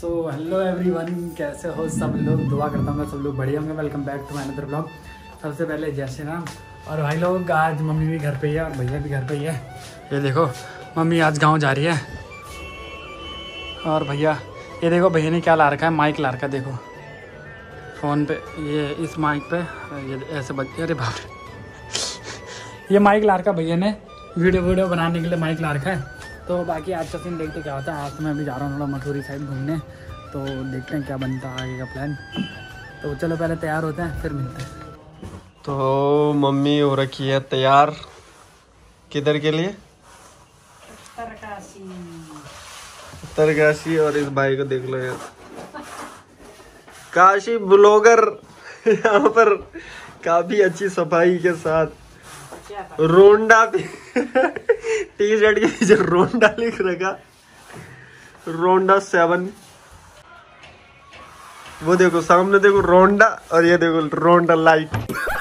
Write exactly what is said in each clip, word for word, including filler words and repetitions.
So hello everyone, कैसे हो सब लोग। दुआ करता हूँ सब लोग बढ़िया होंगे। Welcome back to my another blog. सबसे पहले जय श्री राम। और भाई लोग, आज मम्मी भी घर पे ही है और भैया भी घर पे ही है। ये देखो, मम्मी आज गांव जा रही है और भैया, ये देखो भैया ने क्या ला रखा है, माइक ला रखा है। देखो फ़ोन पे, ये इस माइक पे ये ऐसे बज, अरे बाप रे, ये माइक ला रखा भैया ने, वीडियो वीडियो बनाने के लिए माइक ला रखा है। तो बाकी आज का सीन देखते क्या होता है। आज तो मैं अभी जा रहा हूँ थोड़ा मसूरी साइड घूमने, तो देखते हैं क्या बनता है आगे का प्लान। तो चलो पहले तैयार होते हैं, फिर मिलते हैं। तो मम्मी हो रखी है तैयार, किधर के लिए? उत्तरकाशी। उत्तरकाशी। और इस भाई को देख लो यार, काशी ब्लॉगर। यहाँ पर काफी अच्छी सफाई के साथ रोंडा भी टी शर्ट के पीछे रोंडा लिख रखा, रोंडा सेवन। वो देखो सामने, देखो रोंडा, और ये देखो रोंडा लाइट।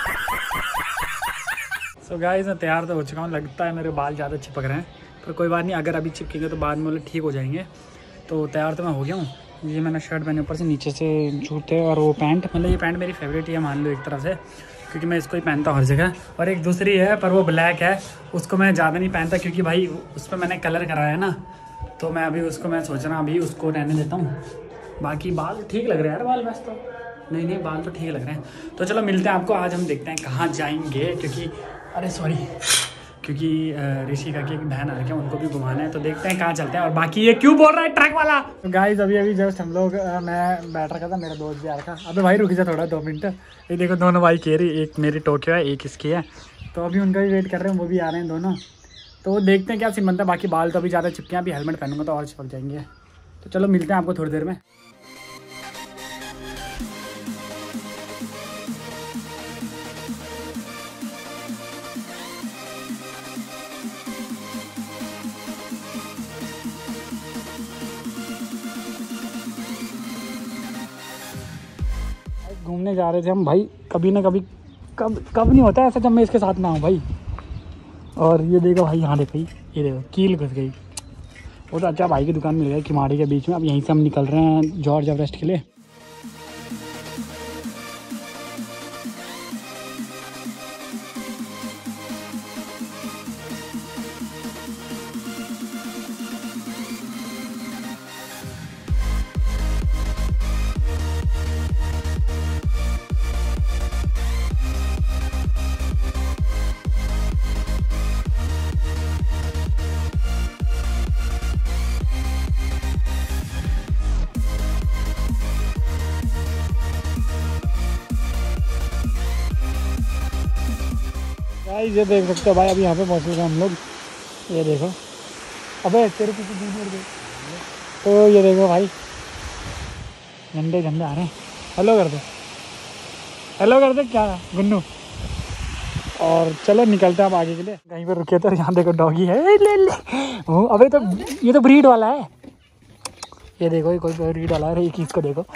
सो गाइस, मैं तैयार तो हो चुका हूँ। लगता है मेरे बाल ज़्यादा चिपक रहे हैं, पर कोई बात नहीं, अगर अभी चिपकेंगे तो बाद में बोले ठीक हो जाएंगे। तो तैयार तो मैं हो गया हूँ। ये मैंने शर्ट पहने, ऊपर से नीचे से जूते और वो पैंट। मतलब ये पैंट मेरी फेवरेट है, मान लो एक तरफ से, क्योंकि मैं इसको ही पहनता हूँ हर जगह। और एक दूसरी है, पर वो ब्लैक है, उसको मैं ज़्यादा नहीं पहनता क्योंकि भाई उस पर मैंने कलर कराया है ना, तो मैं अभी उसको मैं सोच रहा हूँ अभी उसको रहने देता हूँ। बाकी बाल ठीक लग रहे हैं यार, बाल बस तो नहीं नहीं बाल तो ठीक लग रहे हैं। तो चलो मिलते हैं आपको। आज हम देखते हैं कहाँ जाएंगे, क्योंकि अरे सॉरी क्योंकि ऋषिका की एक बहन आ रही है, उनको भी घुमाना है। तो देखते हैं कहाँ चलते हैं। और बाकी ये क्यों बोल रहा है ट्रक वाला। तो गाइस, अभी अभी जस्ट हम लोग, मैं बैठ रखा था, मेरा दोस्त भी आ रखा। अबे भाई रुक जा थोड़ा, दो मिनट। ये देखो दोनों भाई कह रही, एक मेरी टोक्यो है, एक इसकी है। तो अभी उनका भी वेट कर रहे हैं, वो भी आ रहे हैं दोनों। तो वो देखते हैं क्या सीन बनता है। बाकी बाल तो अभी ज़्यादा चिपके हैं, अभी हेलमेट पहनूंगा तो और चिपक जाएंगे। तो चलो मिलते हैं आपको थोड़ी देर में। घूमने जा रहे थे हम भाई, कभी ना कभी, कब कब नहीं होता ऐसा जब मैं इसके साथ ना हूँ भाई। और ये देखो भाई, यहाँ देखो, ये देखो कील घुस गई। वो तो अच्छा भाई की दुकान मिल गई किमाड़ी के बीच में। अब यहीं से हम निकल रहे हैं जॉर्ज एवरेस्ट के लिए। भाई ये देख सकते हो भाई, अभी यहाँ पे पहुँच गए हम लोग। ये देखो, अबे तेरे पीछे दूर दे। तो ये देखो भाई, झंडे झंडे आ रहे हैं। हेलो कर दे, हेलो कर दे क्या गुन्नू। और चलो निकलते हैं अब आगे के लिए। कहीं पर रुके थे, यहाँ देखो डॉगी है, ले ले। ओ अबे तो ये तो ब्रीड वाला है। ये देखो ये कोई ब्रीड वाला है। एक इसको देखो,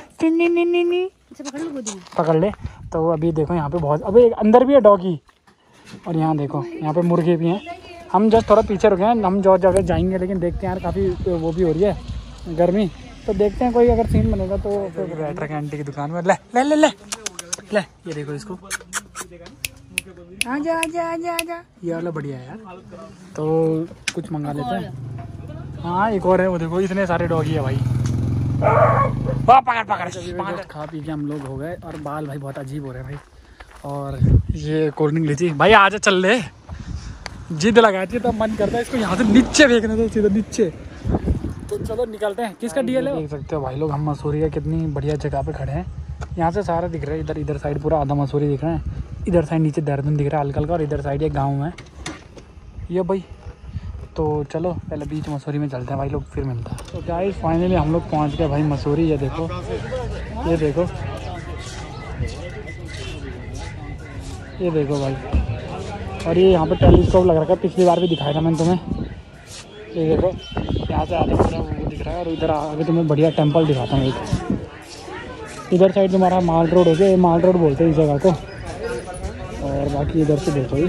पकड़ ले। तो अभी देखो यहाँ पे बहुत, अबे अंदर भी है डॉगी। और यहाँ देखो, यहाँ पे मुर्गे भी हैं। हम जस्ट थोड़ा पीछे रुके हैं, हम जॉर्ज एवरेस्ट जाएंगे, लेकिन देखते हैं यार काफ़ी वो भी हो रही है गर्मी। तो देखते हैं कोई अगर सीन बनेगा तो फिर बैठ रखे आंटी की दुकान में। ले ले ले ले ले, ये देखो इसको, आजा आजा आजा आजा, ये वाला बढ़िया है यार। तो कुछ मंगा लेते हैं। हाँ एक और है, वो देखो इतने सारे डॉगी है भाई। पकड़ पकड़। खा पी के हम लोग हो गए, और बाल भाई बहुत अजीब हो रहे हैं भाई। और ये कोल्ड ड्रिंक लीजिए भाई, आजा चल ले। जिद लगाती है तो मन करता है इसको यहाँ से नीचे फेंकने दो, सीधा नीचे। तो चलो निकलते हैं। किसका डीएल है? देख सकते हो भाई लोग, हम मसूरी का कितनी बढ़िया जगह पे खड़े हैं। यहाँ से सारा दिख रहा है, इधर इधर साइड पूरा आधा मसूरी दिख रहा है, इधर साइड नीचे देहरादून दिख रहा है हल्का हल्का, और इधर साइड एक गाँव है ये भाई। तो चलो पहले बीच मसूरी में चलते हैं भाई लोग, फिर मिलता है। तो गाइस फाइनली हम लोग पहुँच गए भाई मसूरी। ये देखो, ये देखो, ये देखो भाई। और ये यहाँ पे टेलीस्कोप लग रखा है, पिछली बार भी दिखाया था मैंने तुम्हें। ये देखो यहाँ से आगे पूरा वो दिख रहा है, और इधर आगे तुम्हें बढ़िया टेंपल दिखाता हूँ एक। इधर साइड तुम्हारा माल रोड हो गया, माल रोड बोलते हैं इस जगह को। और बाकी इधर से देखो,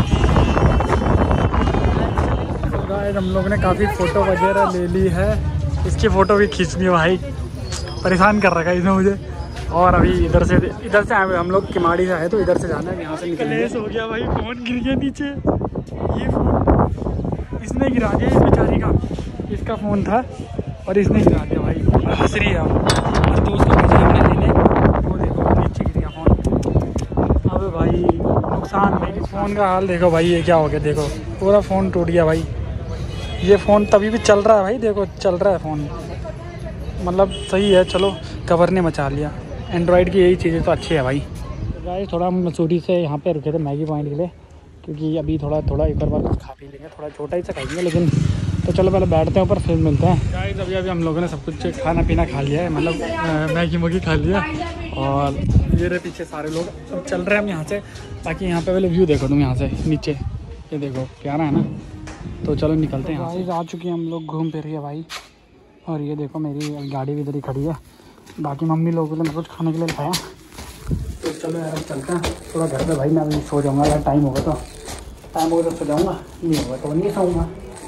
हम लोग ने काफ़ी फ़ोटो वगैरह ले ली है। इसकी फ़ोटो भी खींचनी है भाई, परेशान कर रखा है इसने मुझे। और अभी इधर से इधर से आए हम लोग किमाड़ी से आए तो इधर से जाना है, यहाँ से निकलेस हो गया भाई। फ़ोन गिर गया नीचे, ये फ़ोन इसने गिरा दिया इस बेचारी का, इसका फ़ोन था और इसने गिरा दिया भाई। हंस रही है और दोस्त को भेजा हमने लेने, वो देखो नीचे गिर गया फ़ोन। अब भाई नुकसान भाई, इस फ़ोन का हाल देखो भाई, ये क्या हो गया देखो, पूरा फ़ोन टूट गया भाई। ये फ़ोन तभी भी चल रहा है भाई, देखो चल रहा है फ़ोन, मतलब सही है। चलो कवर ने मचा लिया। एंड्रॉयड की यही चीज़ें तो अच्छी है भाई। तो भाई थोड़ा हम मसूरी से यहाँ पे रुके थे मैगी पॉइंट के लिए, क्योंकि अभी थोड़ा थोड़ा एक और बार कुछ खा पी लेंगे, थोड़ा छोटा ही सा खाएंगे लेकिन। तो चलो पहले बैठते हैं ऊपर, फिर मिलते हैं गाइस। अभी अभी हम लोगों ने सब कुछ खाना पीना खा लिया है, मतलब मैगी मैगी खा लिया। और ये रहे पीछे सारे लोग, अब चल रहे हैं हम यहाँ से। बाकी यहाँ पे पहले व्यू देखो तुम यहाँ से नीचे, ये देखो प्यारा है ना। तो चलो निकलते हैं। गाइस आ चुके हैं हम लोग घूम फिर के भाई, और ये देखो मेरी गाड़ी भी इधर ही खड़ी है। बाकी मम्मी लोगों ने कुछ खाने के लिए खाया। तो चलो यार चलते हैं थोड़ा घर पे भाई, मैं अभी सो जाऊँगा यार, टाइम होगा तो टाइम होगा तो सो जाऊँगा, नहीं होगा तो नहीं सोऊंगा।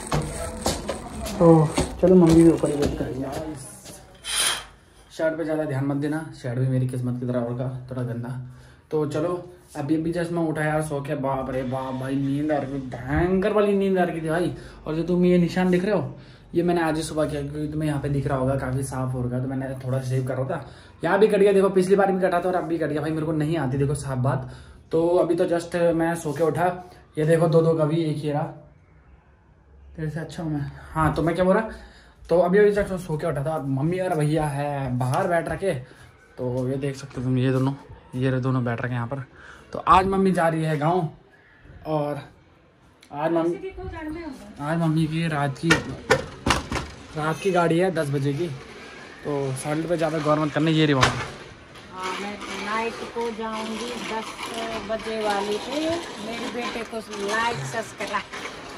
तो चलो मम्मी भी ऊपर ही वेट करेंगे यार। शर्ट पे ज़्यादा ध्यान मत देना, शर्ट भी मेरी किस्मत की तरह होगा थोड़ा गंदा। तो चलो अभी अभी जस्ट मैं उठा यार सो के, बाप रे बाप भाई नींद आ रही, भयंकर वाली नींद आ रही थी भाई। और जो तुम ये निशान दिख रहे हो, ये मैंने आज ही सुबह किया, क्योंकि तुम्हें यहाँ पे दिख रहा होगा काफ़ी साफ हो गया, तो मैंने थोड़ा सेव कर रहा था। यहाँ भी कट गया देखो, पिछली बार भी कटा था और अब भी कट गया भाई, मेरे को नहीं आती देखो साफ बात। तो अभी तो जस्ट मैं सो के उठा, ये देखो दो दो कभी एक ही रहा, तेरे से अच्छा हूँ मैं। हाँ तो मैं क्या बोल रहा, तो अभी अभी तक सो के उठा था, और मम्मी और भैया है बाहर बैठ रखे। तो ये देख सकते हो तुम, ये दोनों ये दोनों बैठ रखे यहाँ पर। तो आज मम्मी जा रही है गाँव, और आज मम्मी आज मम्मी की रात की रात की गाड़ी है दस बजे की। तो साइड पे ज़्यादा गौर मत करने, ये रही वहाँ। हाँ मैं नाइट को जाऊंगी दस बजे वाली पे, मेरे बेटे को लाइक सब्सक्राइब।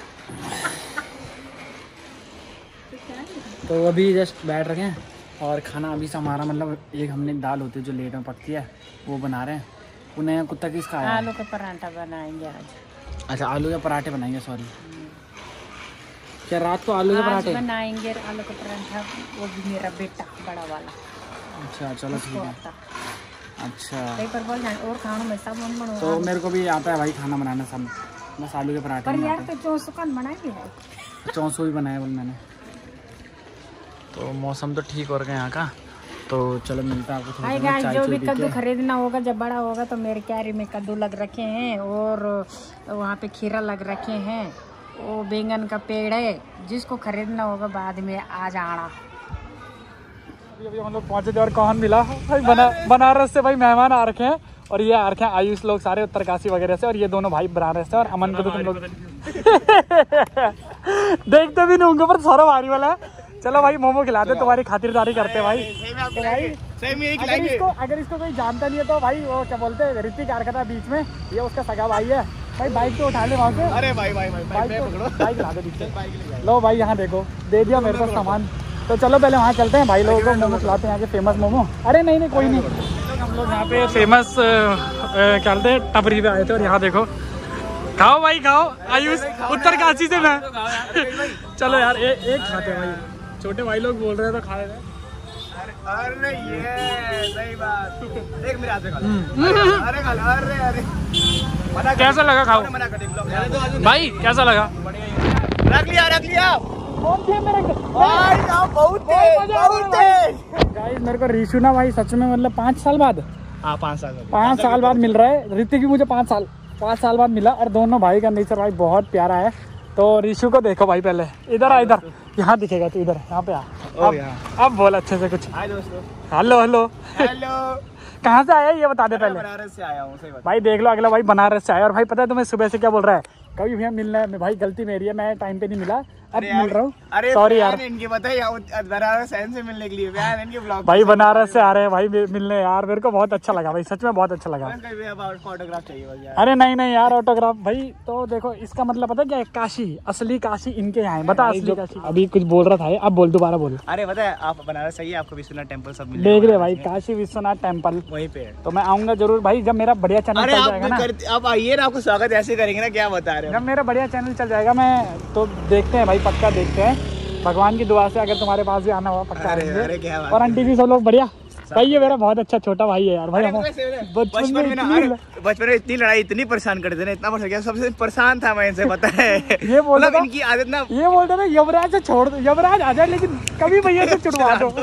तो अभी जस्ट बैठ रखे हैं, और खाना अभी से हमारा मतलब एक हमने दाल होती है जो लेट में पकती है वो बना रहे हैं। वो नया कुत्ता किसका आया? आलू का पराठा बनाएंगे आज। अच्छा आलू के पराठे बनाएंगे, सॉरी क्या रात को आलू के पराठे बनाएंगे? आलू का पराठा, वो भी मेरा बेटा बड़ा वाला। अच्छा चलो ठीक है। अच्छा पर बोल जाए और खाना में सब मन बनो। तो मेरे को भी आता है भाई खाना बनाना सब, बस आलू के पराठे। पर यार तो चौसौ का बनाएंगे है, चौसौ भी बनाया बोल मैंने। तो मौसम तो ठीक हो रहा है यहाँ का, तो चलो मिलता है आपको। हाय गाइस, जो भी कद्दू खरीदना होगा जब बड़ा होगा तो मेरे क्यारी में कद्दू लग रखे हैं, और वहाँ पे खीरा लग रखे हैं, वो बैंगन का पेड़ है, जिसको खरीदना होगा बाद में आ जाना। अभी अभी हम लोग पहुँचे थे और कौन मिला भाई, बना बनारस से भाई मेहमान आ रखे हैं, और ये आ रखे हैं आयुष लोग सारे उत्तरकाशी वगैरह से, और ये दोनों भाई बनारस से। और अमन को तो तुम लोग देखते भी नहीं होंगे पर सौरभ भारी वाला है। चलो भाई मोमो खिलाते, तुम्हारी खातिरदारी करते भाई। तो भाई अगर इसको अगर इसको कोई जानता नहीं है तो भाई वो क्या बोलते हैं, ऋतिक आ रखा था बीच में, ये उसका सगा भाई है भाई। बाइक तो उठा ले वहाँ से। अरे भाई भाई भाई बाइक ला दे पीछे। लो भाई यहाँ देखो, दे दिया मेरे पास सामान। तो चलो पहले वहाँ चलते हैं, भाई लोगों को मोमो खिलाते हैं, यहाँ के फेमस मोमो। अरे नहीं नहीं कोई नहीं, हम लोग यहाँ पे फेमस क्या बोलते हैं टपरी पे आए थे, और यहाँ देखो खाओ भाई खाओ। आयुष उत्तरकाशी से मैं चलो यार ए, एक खाते भाई, छोटे भाई लोग बोल रहे हैं तो खा रहे हैं। अरे ये सही बात, एक मेरे हाथ से खा लो। अरे खा लो, अरे अरे कैसा लगा? खाओ भाई कैसा लगा? रख लिया रख लिया कौन थे मेरे भाई, बहुत बहुत गाइस। मेरे को रीशु ना भाई सच में मतलब पाँच साल बाद, हाँ पाँच साल पाँच साल बाद मिल रहा है। ऋतिक भी मुझे पाँच साल पाँच साल बाद मिला, और दोनों भाई का नेचर भाई बहुत प्यारा है। तो ऋषु को देखो भाई, पहले इधर आ, इधर यहाँ दिखेगा तो इधर यहाँ पे आ। अब, अब बोल अच्छे से कुछ। हाय दोस्तों, हेलो हेलो हेलो। कहाँ से आया ये बता दे पहले। बनारस से आया हूँ, सही बात। भाई देख लो अगला भाई बनारस से आया, और भाई पता है तुम्हें सुबह से क्या बोल रहा है, कभी भैया मिलना है। भाई गलती मेरी है, मैं टाइम पे नहीं मिला, अब मिल रहा हूँ। अरे सॉरी यार, इनकी पता है बनारस से मिलने के लिए इनके ब्लॉग भाई बनारस से आ रहे हैं भाई मिलने यार। मेरे को बहुत अच्छा लगा भाई, सच में बहुत अच्छा लगा। फोटोग्राफ चाहिए। अरे नहीं नहीं यार ऑटोग्राफ भाई। तो देखो इसका मतलब पता क्या है, काशी, असली काशी इनके यहाँ है। बता असली काशी। अभी कुछ बोल रहा था, अब बोल दोबारा बोल। अरे पता है आप बनारस सही है, आपको विश्वनाथ टेम्पल सब मिल देख रहे भाई, काशी विश्वनाथ टेम्पल वहीं पे है। तो मैं आऊंगा जरूर भाई, जब मेरा बढ़िया चैनल चल जाएगा ना। आप आइए ना, आपको स्वागत ऐसे करेंगे ना, क्या बता रहे हो। जब मेरा बढ़िया चैनल चल जाएगा मैं तो देखते हैं भाई, पक्का देखते हैं। भगवान की दुआ से अगर तुम्हारे पास भी आना हुआ पक्का अरे, आएंगे। अरे, क्या बात और आंटी भी सब लोग बढ़िया। भाई ये मेरा बहुत अच्छा छोटा भाई है यार भाई। हम बचपन में ना अरे, बचपन में इतनी लड़ाई इतनी परेशान करते थे ना, इतना परेशान किया, सबसे परेशान था मैं इनसे, पता है। ये बोलता मतलब था इनकी आदत ना, ये बोलता था यमराज से छोड़ दो, यमराज आ जाए लेकिन कभी भैया से छुड़वा दो।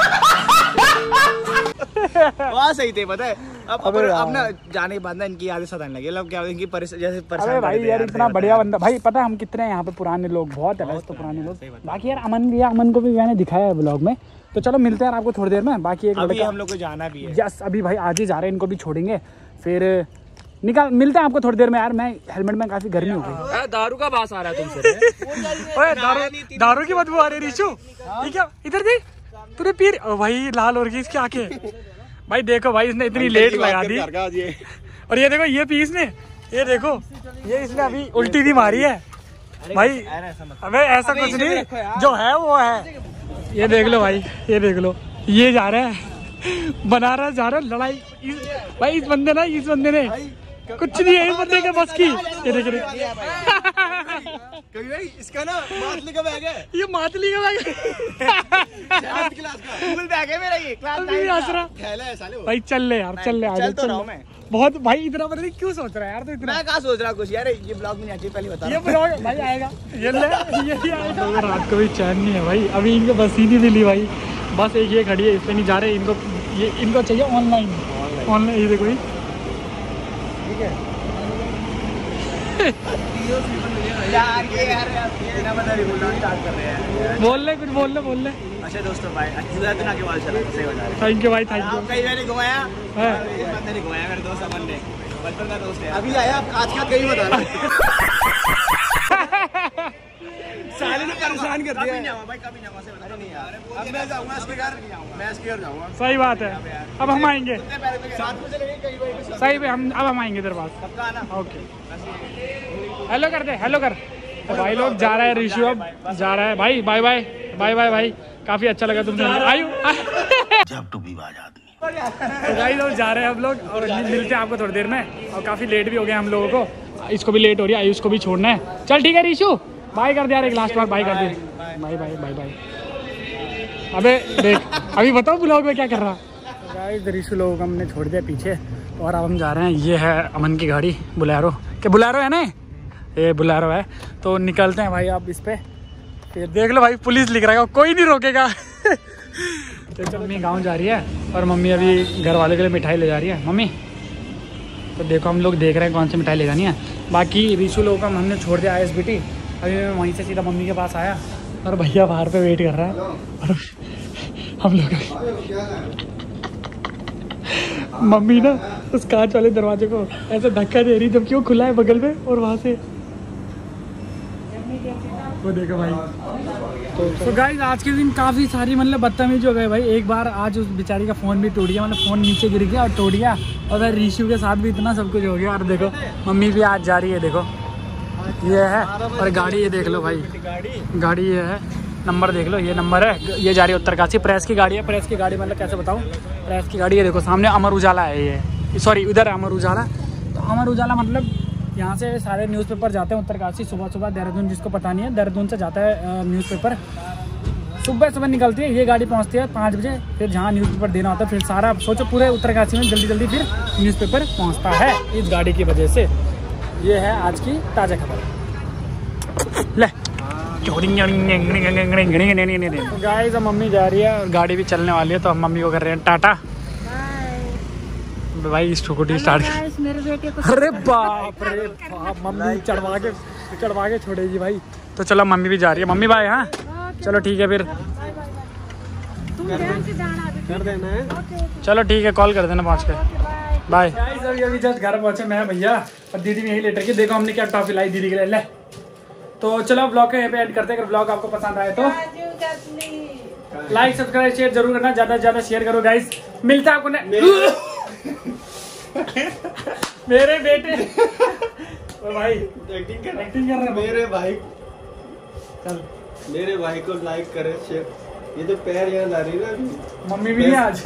वहाँ सही थे, पता है। अब अबे अब यार। अब ना जाने के बाद ना इनकी आदत सताने लगी। मतलब क्या इनकी परेश- जैसे परेशान अरे भाई करते थे यार यार, इतना सही बढ़िया बता बंदा भाई। पता है हम कितने हैं यहाँ पे पुराने लोग, बहुत है वैसे तो पुराने लोग। बाकी यार अमन भी है, अमन को भी मैंने दिखाया है ब्लॉग में। तो चलो मिलते हैं यार आपको थोड़ी देर में। बाकी एक अभी लड़का हम लोग को जाना भी है। यस अभी भाई आज ही जा रहे हैं, इनको भी छोड़ेंगे फिर निकाल मिलते हैं आपको थोड़ी देर में। यार मैं हेलमेट में काफी गर्मी हो गई। दारू का बास आ रहा है तुमसे। ओए दारू दारू की बदबू आ रही रिशु। ये क्या इधर देख तूने पी ओ भाई लाल हो रही इसकी आंखें। भाई देखो भाई इसने इतनी लेट लगा दी। और ये देखो ये पी इसने, ये देखो ये इसने अभी उल्टी भी मारी है भाई। अबे ऐसा कुछ नहीं, जो है वो है। ये देख लो भाई, ये देख लो ये जा रहा है बना रहा जा रहा है लड़ाई। भाई इस बंदे ना इस बंदे ने कुछ नहीं है इस बंदे के बस की। ये देख रहे इसका ना मातली का बैग है, ये मातली का बैग क्लास का स्कूल बैग है मेरा, ये क्लास अभी भी हंस रहा। खेला है साले वो। भाई चल ले यार चल ले आजा चल तो चल रहा ले। हूं मैं। बहुत भाई इतना पता नहीं क्यों सोच रहा है यार तो इतना। मैं कहाँ सोच रहा कुछ यार, ये ब्लॉग में नहीं आती, पहले बता ये ब्लॉग भाई आएगा ये ले ये ही आएगा। तो रात को भी चैन नहीं है भाई, अभी इनको बस ही नहीं मिली भाई। बस एक ये खड़ी है, इस पे नहीं जा रहे। इनको ये इनको चाहिए ऑनलाइन ऑनलाइन। ये देखो ये ठीक है यार। ये यार बिना बता रही बोलना स्टार्ट कर रहे हैं। बोल ले कुछ बोल ले बोल ले। अच्छा दोस्तों भाई, अच्छा दिन आगे वाल चला, सही बता रहे। थैंक यू भाई थैंक आप कई बार घुमाया, हाँ। इस बंदे ने घुमाया मेरे दोस्त अमन ने, बचपन का दोस्त है। अभी आया आज का कहीं बता रहा साले ने परेशान कर कभी दिया नहीं आऊंगा भाई, कभी नहीं आऊंगा, सही बता नहीं यार। अब मैं जाऊंगा इसके घर, मैं इसके घर जाऊंगा। सही बात है। अब हम आएंगे साथ में चलेंगे कई बार, सही पे हम अब हम आएंगे तेरे पास। सबका आना। ओके हेलो कर दे हेलो कर। तो भाई लोग जा रहा है ऋषु अब जा रहा है भाई। बाय बाय बाय बाय भाई, काफी अच्छा लगा तुमसे आयु। जब टू विवाद आदमी। तो भाई लोग जा रहे हैं हम लोग और मिलते हैं आपको थोड़ी देर में। और काफी लेट भी हो गया हम लोगों को, इसको भी लेट हो रही है, आयुष को भी छोड़ना है। चल ठीक है ऋषु बाय कर दे यार, एक लास्ट बार बाय कर दे। Bye bye bye bye. अबे देख अभी बताओ ब्लॉग में क्या कर रहा। गाइस ऋषु लोगों को हमने छोड़ दिया पीछे और अब हम जा रहे हैं। ये है अमन की गाड़ी बुलेरो, क्या बुलेरो है ना, ये बुलेरो है। तो निकलते हैं भाई आप इस पे। फिर देख लो भाई पुलिस लिख रहा है, कोई नहीं रोकेगा। तो चलो मम्मी गाँव जा रही है और मम्मी अभी घर वाले के लिए मिठाई ले जा रही है। मम्मी तो देखो हम लोग देख रहे हैं कौन सी मिठाई ले जानी है। बाकी ऋषु लोगों का हमने छोड़ दिया आई एस बी टी। अभी मैं वहीं से सीधा मम्मी के पास आया और भैया बाहर पे वेट कर रहा है और हम लोग मम्मी ना उस कांच वाले दरवाजे को ऐसे धक्का दे रही जबकि वो खुला है बगल में और वहाँ से वो देखो भाई। तो, तो गाइस आज के दिन काफ़ी सारी मतलब बदतमीजी हो गए भाई। एक बार आज उस बेचारी का फ़ोन भी टूट गया, मतलब फ़ोन नीचे गिर गया और टूट गया। और फिर ऋषु के साथ भी इतना सब कुछ हो गया। और देखो मम्मी भी आज जा रही है, देखो ये है। और गाड़ी ये देख लो भाई, गाड़ी ये है, नंबर देख लो ये नंबर है। ये जा रही है उत्तरकाशी, प्रेस की गाड़ी है। प्रेस की गाड़ी मतलब कैसे बताऊँ, प्रेस की गाड़ी है। देखो सामने अमर उजाला है, ये सॉरी उधर है अमर उजाला। तो अमर उजाला मतलब यहाँ से सारे न्यूज़पेपर जाते हैं उत्तरकाशी सुबह सुबह। देहरादून जिसको पता नहीं है, देहरादून से जाता है न्यूज़पेपर, सुबह सुबह निकलती है। ये गाड़ी पहुँचती है पाँच बजे, फिर जहाँ न्यूज़पेपर देना होता है फिर सारा सोचो पूरे उत्तरकाशी में जल्दी जल्दी फिर न्यूज़पेपर पहुँचता है इस गाड़ी की वजह से। ये है आज की ताज़ा खबर। ले गाइस अब मम्मी जा रही है और गाड़ी भी चलने वाली है, तो हम मम्मी को कर रहे हैं टाटा भाई। Scooty start. मेरे बेटे को अरे बाप रे बाप, मम्मी चढ़वा के चढ़वा के छोड़ेगी भाई। तो चलो मम्मी भी जा रही है। Mummy bye. हाँ चलो ठीक है फिर तुम ध्यान से जाना कर देना है। चलो ठीक है, कॉल कर देना पहुँच के। बाय। अभी अभी जस्ट घर पहुँचे मैं भैया और दीदी भी यही लेटर की। देखो हमने क्या टॉफी लाई दीदी के लिए। ले तो चलो ब्लॉग के यहाँ पे एंड करते हैं। अगर ब्लॉग आपको पसंद आए तो लाइक सब्सक्राइब शेयर जरूर करना, ज्यादा से ज्यादा शेयर करो गाइस। मिलता है आपको मेरे बेटे ओ भाई एक्टिंग कर एक्टिंग कर रहे हैं। मेरे भाई चल मेरे भाई को लाइक करे शेयर। ये तो पैर यहाँ ला रही है ना, मम्मी भी नहीं आज।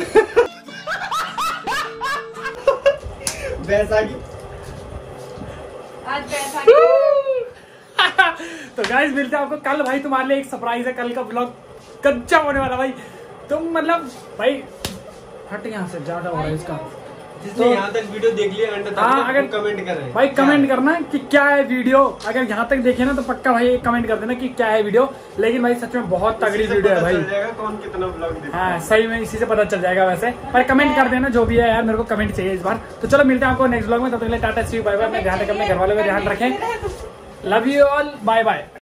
बैसाखी आज बैसाखी तो गाइस मिलते हैं आपको कल। भाई तुम्हारे लिए एक सरप्राइज है, कल का ब्लॉग कच्चा होने वाला भाई। तुम मतलब भाई हट यहाँ से, ज्यादा हो रहा है इसका। जिसने यहाँ तक वीडियो देख लिया एंड तक, हाँ, अगर कमेंट करें भाई, कमेंट करना कि क्या है वीडियो। अगर यहाँ तक देखे ना तो पक्का भाई कमेंट कर देना कि क्या है वीडियो। लेकिन भाई सच में बहुत तगड़ी वीडियो है भाई। कौन कितना ब्लॉग देखता है। हाँ सही में इसी से पता चल जाएगा वैसे। पर कमेंट कर देना जो भी है यार, मेरे को कमेंट चाहिए इस बार। तो चलो मिलते हैं आपको नेक्स्ट ब्लॉग में। तब तक के लिए टाटा सी बाय बाय। अपने ध्यान रखें, अपने घर वालों का ध्यान रखें। Love you all, bye bye.